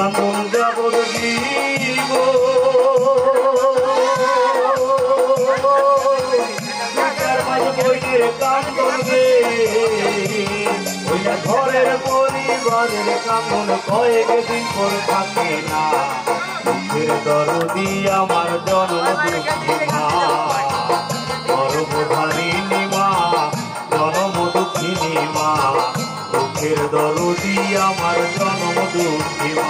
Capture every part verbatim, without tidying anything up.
কান্দন যাবত দিব কান্দন রে ওই না ঘরের পরিবারের কান্দন কয়েক দিন পর থাকে না দুঃখের দরদি আমার জনম দুঃখী মা গর্ভধারিণী মা জনম দুঃখিনী মা দুঃখের দরদি আমার জনম দুঃখী মা।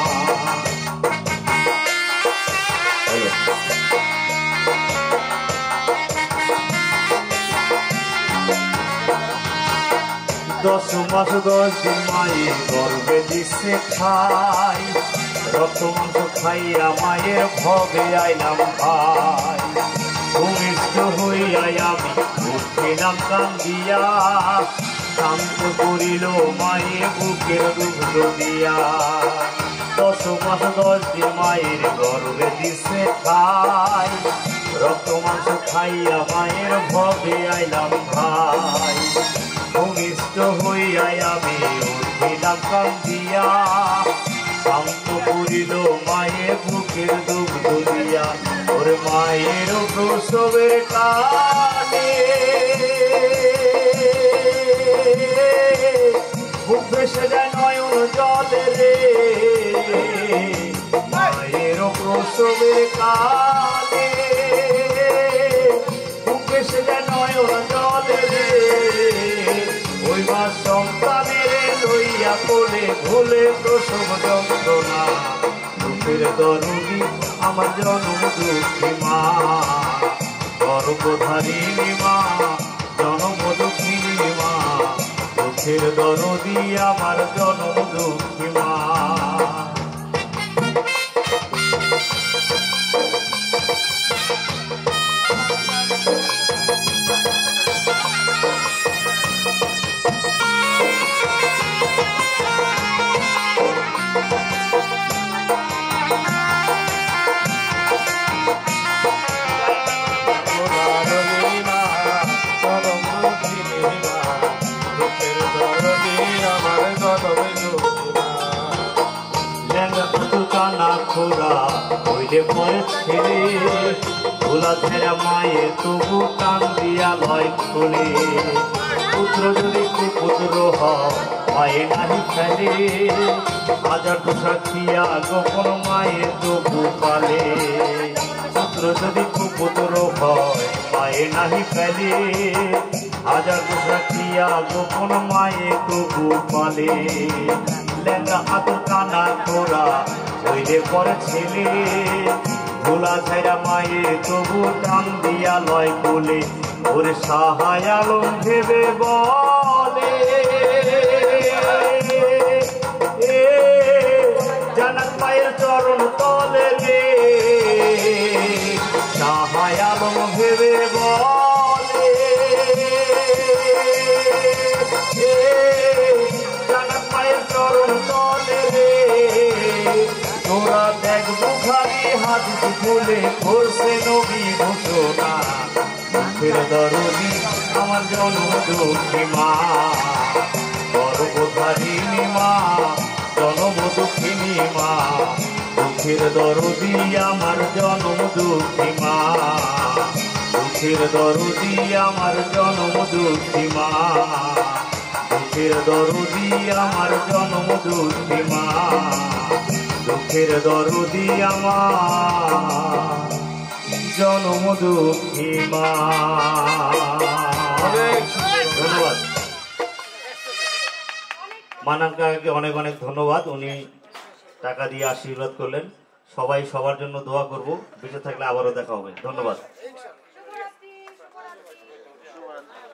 দশ মাস দশ দিন মায়ের গর্ভে দিছে খাই রক্ত মাংস খাইয়া মায়ের ভবে আইলাম ভাই ভূমিষ্ঠ হইয়াই আমি উঠিলাম কান্দিয়া শান্ত করিল মায়ে বুকের দুগ্ধ দিয়া দশ মাস দশ দিন মায়ের গর্ভে দিছে খাই রক্ত মাংস খাইয়া মায়ের ভবে আইলাম ভাই ভূমিষ্ঠ হইয়াই আমি উঠিলাম কান্দিয়া শান্ত করিল মায়ে বুকের দুগ্ধ দিয়া ওর মায়ের প্রসবের কালে বুক ভেসে যায় নয়ন জলে রে মায়ের প্রসবের কালে বুক ভেসে যায় নয়ন জলে রে ওই মা সন্তানের লইয়া কোলে ভুলে প্রসব যন্ত্রণা দুঃখের দরদি আমার জনম দুঃখী মা গর্ভধারিণী মা জনম দুঃখিনী মা দুঃখের দরদি আমার জনম দুঃখী মা। খোরা হইলে পরে ছেলে ভোলা ছেড়া মায়ে তবু টান দিয়া লয় খুলে পুত্র যদি কুপুত্র হয় নাহি ফেলে হাজার দোষা খিয়া গোপন মায়ে তবু পালে পুত্র যদি কুপুত্র হয় মায়ে নাহি ফেলে হাজার দোষা খিয়া গোপন মায়ে তবু পালে লেঙ্গা হাতুর কানা খোরা হইলে পরে ছেলে ভোলা ছাইরা মায়ে তবু টান দিয়া লয় কোলে ওরে সাহায় আলম ভেবে বলে জানাত মায়ের চরণ তলে রে সাহায় আলম ভেবে বলে জানাত মায়ের চরণ তলে রে তোরা দেখবো খালি হাত খুলে করছে নবী ঘোষণা দুঃখের দরদি আমার জনম দুঃখী মা গর্ভধারিণী মা জনম দুঃখিনী মা দুঃখের দরদি আমার জনম দুঃখী মা দুঃখের দরদি আমার জনম দুঃখী মা দুঃখের দরদি আমার জনম দুঃখী মা দুঃখের দরদি আমার জনম দুঃখী মা। ধন্যবাদ মানান কাকাকে অনেক অনেক ধন্যবাদ, উনি টাকা দিয়ে আশীর্বাদ করলেন। সবাই সবার জন্য দোয়া করব, বেঁচে থাকলে আবারও দেখা হবে। ধন্যবাদ।